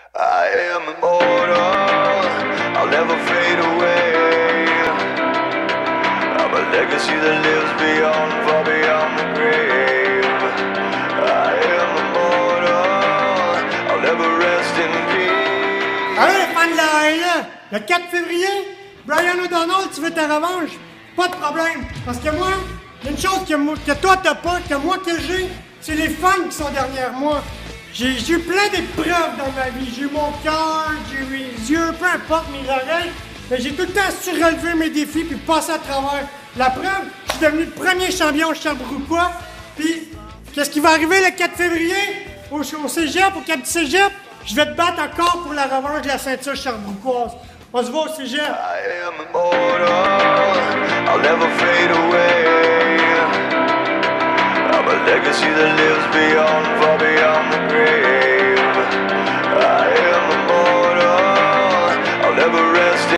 I am immortal, I'll never fade away. I'm a legacy that lives beyond, far beyond the grave. I am immortal, I'll never rest in peace. Alors les fans de la AEL, le 4 février, Brian O'Donnell, tu veux ta revanche? Pas de problème, parce que moi, il y a une chose que toi t'as pas, que moi que j'ai, c'est les fans qui sont derrière moi. J'ai eu plein d'épreuves dans ma vie. J'ai eu mon cœur, j'ai eu les yeux, peu importe, mes oreilles. Mais j'ai tout le temps su relever mes défis puis passer à travers. La preuve, je suis devenu le premier champion Sherbrookeois. Puis, qu'est-ce qui va arriver le 4 février au cégep, au cap du cégep? Je vais te battre encore pour la revanche de la ceinture sherbrookeoise. On se voit au cégep. I am immortal, I'll never fade away. I'm a legacy that lives beyond, far beyond the grave.